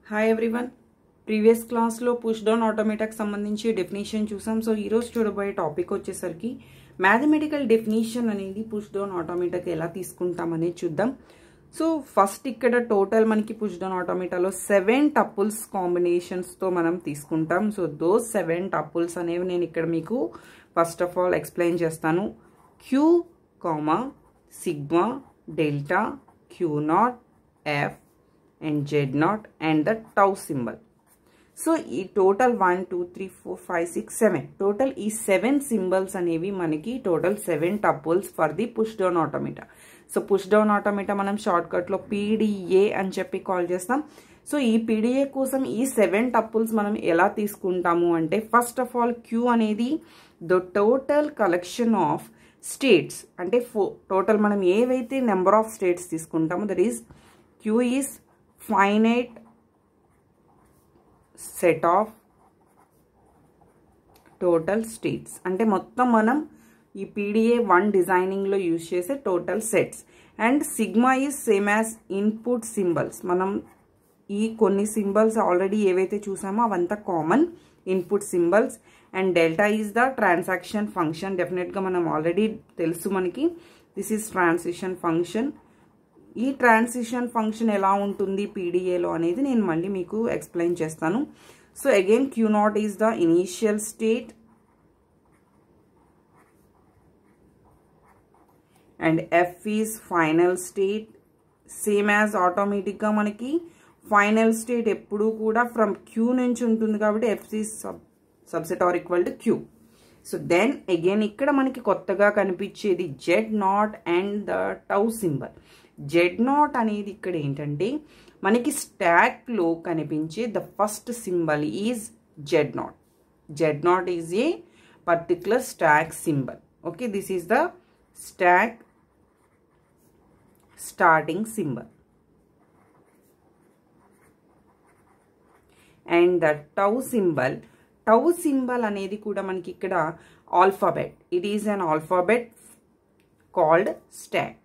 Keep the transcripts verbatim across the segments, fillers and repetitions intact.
Hi everyone, previous క్లాస్లో push down ఆటోమేటాకి సంబంధించి డెఫినేషన్ చూసాం. సో ఈరోజు చూడబోయే టాపిక్ వచ్చేసరికి మ్యాథమెటికల్ డెఫినేషన్ అనేది పుష్ డౌన్ ఆటోమేటాకి ఎలా తీసుకుంటాం అనేది చూద్దాం. సో ఫస్ట్ ఇక్కడ టోటల్ మనకి పుష్ డౌన్ ఆటోమేటాలో సెవెన్ టపుల్స్ కాంబినేషన్స్తో మనం తీసుకుంటాం. సో దోస్ సెవెన్ టపుల్స్ అనేవి నేను ఇక్కడ మీకు ఫస్ట్ ఆఫ్ ఆల్ ఎక్స్ప్లెయిన్ చేస్తాను. Q comma sigma delta Q naught F and z naught and the tau symbol. So ఈ total one two three four five six seven total ఈ seven symbols అనేవి మనకి total seven tuples for the push down automata. So push down automata మనం shortcut లో PDA అని చెప్పి call చేస్తాం. So ఈ పీడిఏ కోసం ఈ సెవెన్ టపుల్స్ మనం ఎలా తీసుకుంటాము అంటే ఫస్ట్ ఆఫ్ ఆల్ క్యూ అనేది the total collection of states, అంటే ఫో టోటల్ మనం ఏవైతే నెంబర్ ఆఫ్ స్టేట్స్ తీసుకుంటామో that is Q is finite set of total states. అంటే మొత్తం మనం ఈ పీడిఏ వన్ డిజైనింగ్లో యూజ్ చేసే total sets. And sigma is same as input symbols. మనం ఈ కొన్ని సింబల్స్ ఆల్రెడీ ఏవైతే చూసామో అవంతా common input symbols. And delta is the transaction function. డెఫినెట్గా మనం ఆల్రెడీ తెలుసు మనకి దిస్ ఈజ్ ట్రాన్సిషన్ ఫంక్షన్. ఈ ట్రాన్సిషన్ ఫంక్షన్ ఎలా ఉంటుంది పీడిఏలో అనేది నేను మళ్ళీ మీకు ఎక్స్ప్లెయిన్ చేస్తాను. So again Q naught is the initial state and F is final state. Same as ఆటోమేటిక్గా మనకి ఫైనల్ స్టేట్ ఎప్పుడు కూడా ఫ్రమ్ క్యూ నుంచి ఉంటుంది కాబట్టి F is sub subset or equal to Q. So then again ఇక్కడ మనకి కొత్తగా కనిపించేది Z naught and the tau symbol. Z naught అనేది ఇక్కడ ఏంటంటే మనకి స్టాక్లో కనిపించే the first symbol is Z naught. Z naught is a particular stack symbol. Okay, this is the stack starting symbol. And the tau symbol tau symbol అనేది కూడా మనకి ఇక్కడ alphabet. It is an alphabet called stock.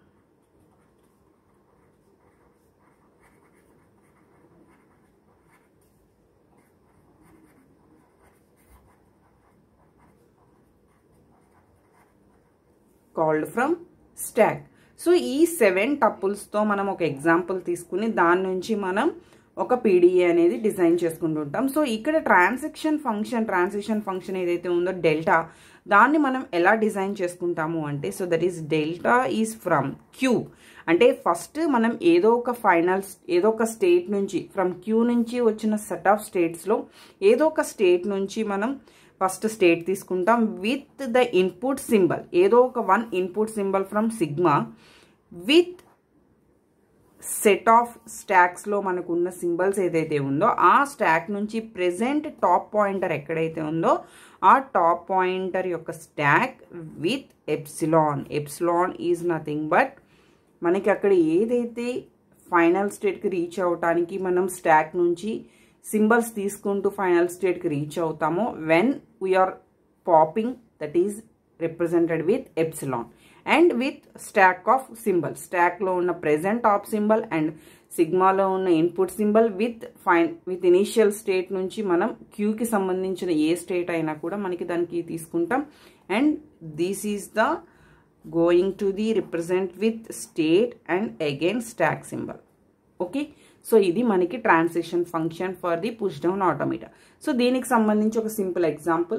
Called from stack. So ఈ seven టపుల్స్తో మనం ఒక example తీసుకుని దాని నుంచి మనం ఒక పీడిఏ అనేది డిజైన్ చేసుకుంటుంటాం. సో ఇక్కడ ట్రాన్సాక్షన్ ఫంక్షన్ ట్రాన్సిషన్ ఫంక్షన్ ఏదైతే ఉందో డెల్టా, దాన్ని మనం ఎలా డిజైన్ చేసుకుంటాము అంటే so that is delta is from Q. అంటే ఫస్ట్ మనం ఏదో ఒక ఫైనల్ ఏదో ఒక స్టేట్ నుంచి ఫ్రమ్ క్యూ నుంచి వచ్చిన సెట్ ఆఫ్ స్టేట్స్లో ఏదో ఒక స్టేట్ నుంచి మనం ఫస్ట్ స్టేట్ తీసుకుంటాం విత్ ద ఇన్పుట్ సింబల్. ఏదో ఒక one input symbol from sigma with set of స్టాక్స్లో మనకు ఉన్న సింబల్స్ ఏదైతే ఉందో ఆ స్టాక్ నుంచి ప్రెజెంట్ టాప్ పాయింటర్ ఎక్కడైతే ఉందో ఆ టాప్ పాయింటర్ యొక్క stack with epsilon. Epsilon is nothing but మనకి అక్కడ ఏదైతే ఫైనల్ స్టేట్కి రీచ్ అవటానికి మనం స్టాక్ నుంచి సింబల్స్ తీసుకుంటూ ఫైనల్ స్టేట్కి రీచ్ అవుతామో when we are popping that is represented with epsilon and with stack of symbol. స్టాక్లో ఉన్న ప్రెజెంట్ టాప్ సింబల్ అండ్ సిగ్మాలో ఉన్న input symbol with fine with initial state నుంచి మనం క్యూకి సంబంధించిన ఏ స్టేట్ అయినా కూడా మనకి దానికి తీసుకుంటాం. And this is the going to the represent with state and again stack symbol. Okay, so ఇది మనకి transition function for the push down automata. So దీనికి సంబంధించి ఒక సింపుల్ ఎగ్జాంపుల్.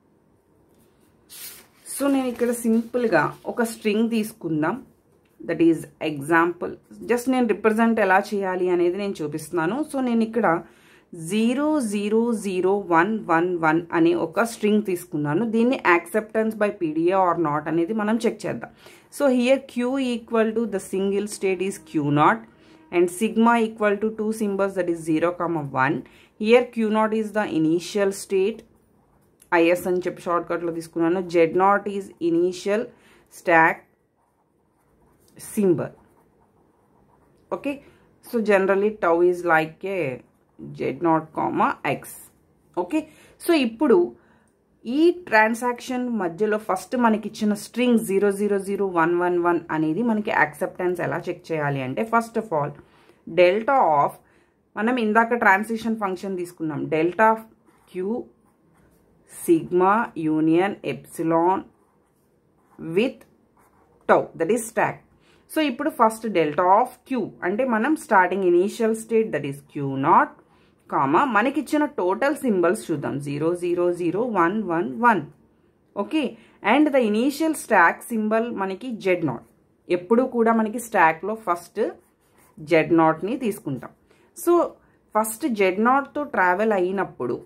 సో నేను ఇక్కడ సింపుల్గా ఒక స్ట్రింగ్ తీసుకుందాం. That is example. జస్ట్ నేను రిప్రజెంట్ ఎలా చేయాలి అనేది నేను చూపిస్తున్నాను. సో నేను ఇక్కడ zero zero zero one one one అనే ఒక స్ట్రింగ్ తీసుకున్నాను. దీన్ని acceptance by PDA or not అనేది మనం చెక్ చేద్దాం. So here Q equal to the single state is Q naught and sigma equal to two symbols that is zero comma one. Here q naught is the initial state. Is అని చెప్పి short కట్లో తీసుకున్నాను. z naught is initial stack symbol. Okay, so generally tau is like a z naught comma x. Okay, so ఇప్పుడు ఈ transaction మధ్యలో first మనకి ఇచ్చిన string zero zero zero one one one అనేది మనకి యాక్సెప్టెన్స్ ఎలా చెక్ చేయాలి అంటే first of all delta of మనం ఇందాక ట్రాన్సిషన్ ఫంక్షన్ తీసుకున్నాం. Delta Q sigma union epsilon with tau that is stack. So ఇప్పుడు ఫస్ట్ డెల్టా ఆఫ్ క్యూ అంటే మనం starting initial state that is Q naught comma మనకి ఇచ్చిన టోటల్ సింబల్స్ చూద్దాం. Zero zero zero one one one. Okay, and the initial stock symbol మనకి Z naught. ఎప్పుడు కూడా మనకి స్టాక్లో ఫస్ట్ జెడ్ నాట్ని తీసుకుంటాం. సో ఫస్ట్ జెడ్ నాట్తో ట్రావెల్ అయినప్పుడు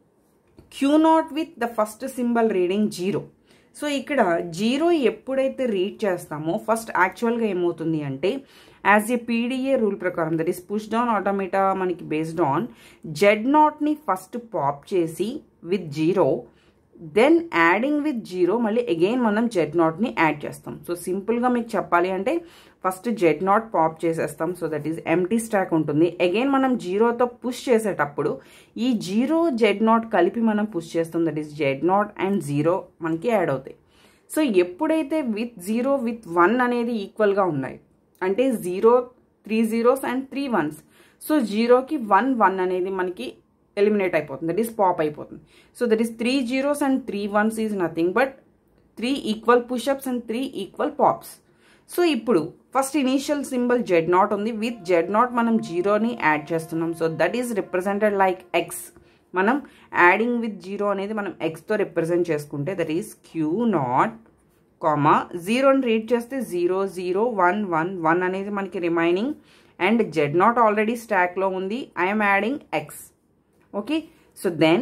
Q naught with the first symbol reading zero. So ఇక్కడ జీరో ఎప్పుడైతే రీడ్ చేస్తామో ఫస్ట్ యాక్చువల్గా ఏమవుతుంది అంటే యాజ్ ఏ పీడిఏ రూల్ ప్రకారం that is push down automata మనకి బేస్డ్ ఆన్ జెడ్ నాట్ని ఫస్ట్ పాప్ చేసి with zero, then adding with zero మళ్ళీ అగైన్ మనం జెడ్ నాట్ని యాడ్ చేస్తాం. సో సింపుల్గా మీకు చెప్పాలి అంటే ఫస్ట్ జెడ్ నాట్ పాప్ చేసేస్తాం. So that is empty stack ఉంటుంది. అగైన్ మనం జీరోతో పుష్ చేసేటప్పుడు ఈ జీరో జెడ్ నాట్ కలిపి మనం పుష్ చేస్తాం. That is Z naught and zero మనకి యాడ్ అవుతాయి. సో ఎప్పుడైతే విత్ జీరో విత్ వన్ అనేది ఈక్వల్గా ఉన్నాయి అంటే zero three zeros and three ones, so జీరోకి వన్ వన్ అనేది మనకి ఎలిమినేట్ అయిపోతుంది. దట్ ఈస్ పాప్ అయిపోతుంది. So that is three zeros and three ones is nothing but three equal push ups and three equal pops. So ఇప్పుడు first initial symbol Z naught ఉంది. With Z not మనం జీరోని add చేస్తున్నాం. So that is represented like X. మనం adding with zero అనేది మనం ఎక్స్తో represent చేసుకుంటే that is Q naught comma జీరోని రీడ్ చేస్తే zero zero one one one అనేది మనకి remaining and Z naught already స్టాక్లో ఉంది. I'm adding X. Okay, so then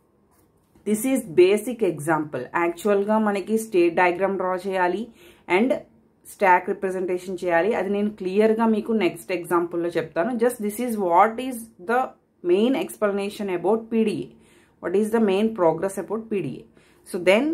this is basic example. యాక్చువల్గా మనకి స్టేట్ డయాగ్రామ్ డ్రా చేయాలి అండ్ స్టాక్ రిప్రజెంటేషన్ చేయాలి. అది నేను క్లియర్గా మీకు నెక్స్ట్ ఎగ్జాంపుల్లో చెప్తాను. Just this is what is the main explanation about PDA. What is the main progress about PDA. So then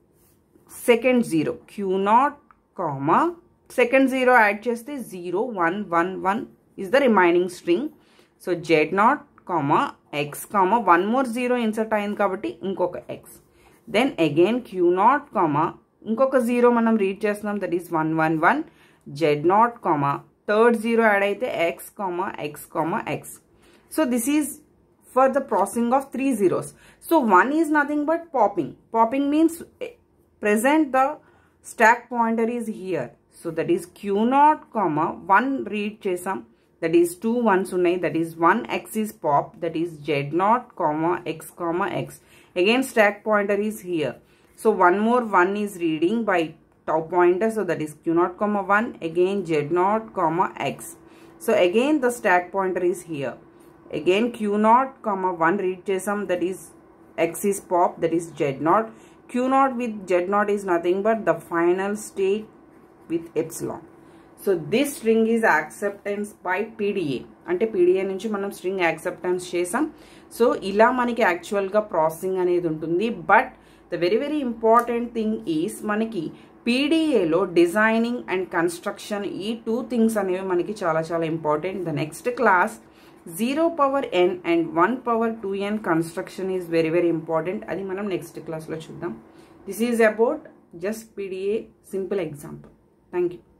second zero Q naught comma second zero add చేస్తే zero one one one is the remaining string. So Z naught comma X comma one more zero insert అయింది కాబట్టి ఇంకొక X. Then again Q naught comma ఇంకొక zero మనం read చేస్తున్నాం that is one one one. Z naught comma third zero add అయితే X comma X comma X. So this is for the processing of three zeros. So one is nothing but popping. Popping means present the stack pointer is here. So that is Q naught comma one read chesam, that is two ones unnai, that is one x is pop, that is Z naught comma x comma x. Again stack pointer is here. So one more one is reading by tau pointer, so that is Q naught comma one, again Z naught comma x. So again the stack pointer is here. Again Q naught comma one read chesam, that is x is pop, that is Z naught. Q naught with Z naught is nothing but the final state with epsilon. So this string is acceptance by P D A. అంటే P D A నుంచి మనం string acceptance చేసాం. So ఇలా మనకి యాక్చువల్గా processing అనేది ఉంటుంది. But the very very important thing is మనకి పీడిఏలో డిజైనింగ్ అండ్ కన్స్ట్రక్షన్ ఈ టూ థింగ్స్ అనేవి మనకి చాలా చాలా important. The next class zero power N and one power two N construction is very very important. అది మనం నెక్స్ట్ క్లాస్లో చూద్దాం. This is about just PDA simple example. Thank you.